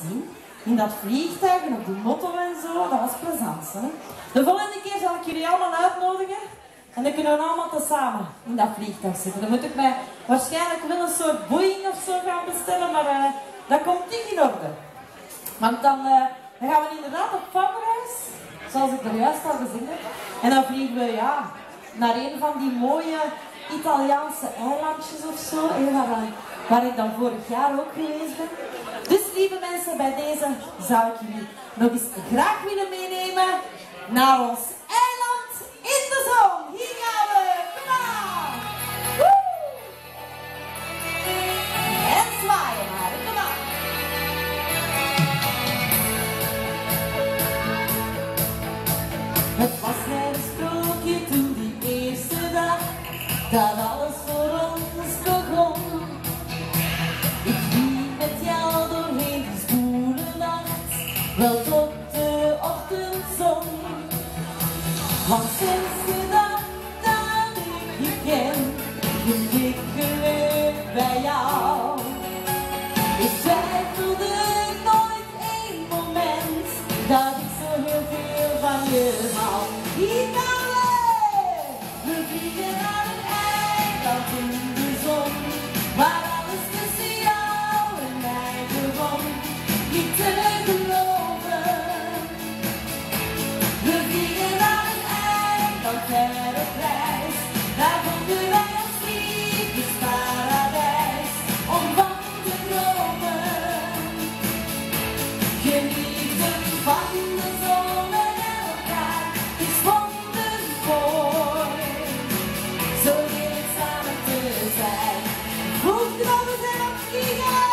in dat vliegtuig en op de motto en zo, dat was plezant. Hè? De volgende keer zal ik jullie allemaal uitnodigen en dan kunnen we allemaal tezamen in dat vliegtuig zitten. Dan moet ik mij waarschijnlijk wel een soort Boeing of zo gaan bestellen, maar dat komt niet in orde. Want dan gaan we inderdaad op vakantie, zoals ik er juist al gezien heb. En dan vliegen we naar een van die mooie Italiaanse eilandjes of zo, waar ik dan vorig jaar ook geweest ben. Dus lieve mensen, bij deze zou ik jullie nog eens graag willen meenemen naar ons eiland in de zon. Hier gaan we, kom aan! Woe! En zwaaien maar, kom aan! Het was mijn sprookje toen die eerste dag, dat alles voor ons begon. Ik liep met jou doorheen die zwoele nacht, wel tot de ochtendzon. Want sinds de dag dat ik je ken, ben ik geluk bij jou. Ik twijfelde nooit één moment, dat ik zo heel veel van je hou. Hier gaan we vliegen naar een eiland in de zon, waar alles tussen jou en mij begon, niet te geloven. We vliegen naar een eiland ver op reis, daar vonden wij ons liefdesparadijs, om van te dromen. Genieten van de zon en elkaar is wondermooi. Zo heerlijk samen te zijn. Goed genomen zijn op vliegen!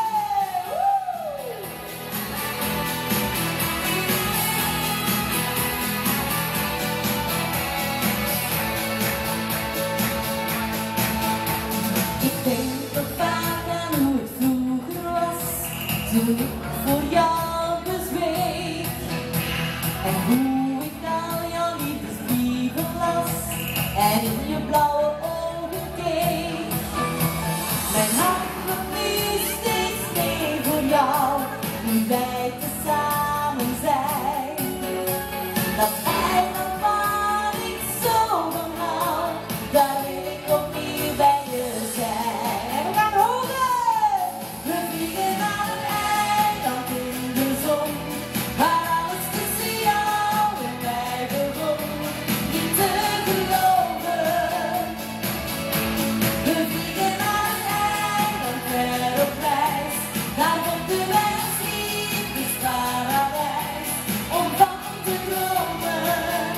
Ik denk nog vaak aan hoe het vroeger was, toen ik voor jou bezweek. En hoe ik naar jouw liefdesbrieven las en in je blauwe ogen keek. Mijn hart klopt nu steeds mee voor jou, nu wij tezamen zijn. Dat eiland waar ik zo van hou, daar wil ik opnieuw bij je zijn. En we gaan hoger! We vliegen naar een eiland in de zon, waar alles tussen jou en mij begon, niet te geloven. We vliegen naar een eiland ver op reis, daar vonden wij ons liefdesparadijs, om van te dromen.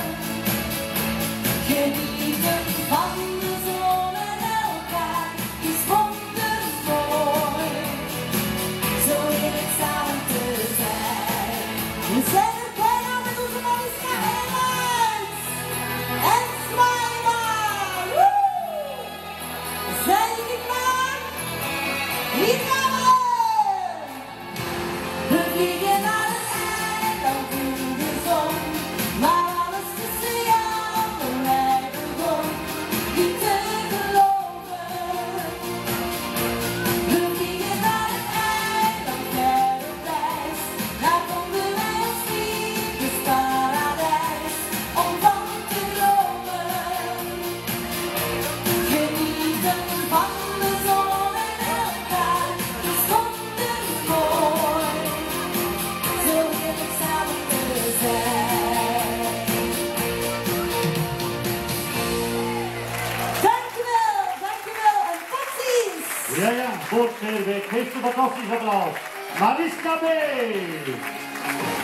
Genieten van de zon en elkaar is wondermooi. Zo heerlijk samen te zijn. We zijn er bijna met onze Mariska Airlines. En zwaaien maar. Woe! Zijn jullie klaar? Hier gaan we! We vliegen naar een eiland in de zon, waar alles tussen jou en mij begon, niet te geloven. We vliegen naar een eiland ver op reis, daar vonden wij ons liefdesparadijs, om van te dromen. Genieten van de zon en elkaar is wondermooi. Zo heerlijk samen te zijn. Dankjewel en tot ziens! Ja, Boord Veerbeek heeft een fantastisch applaus. Mariska B.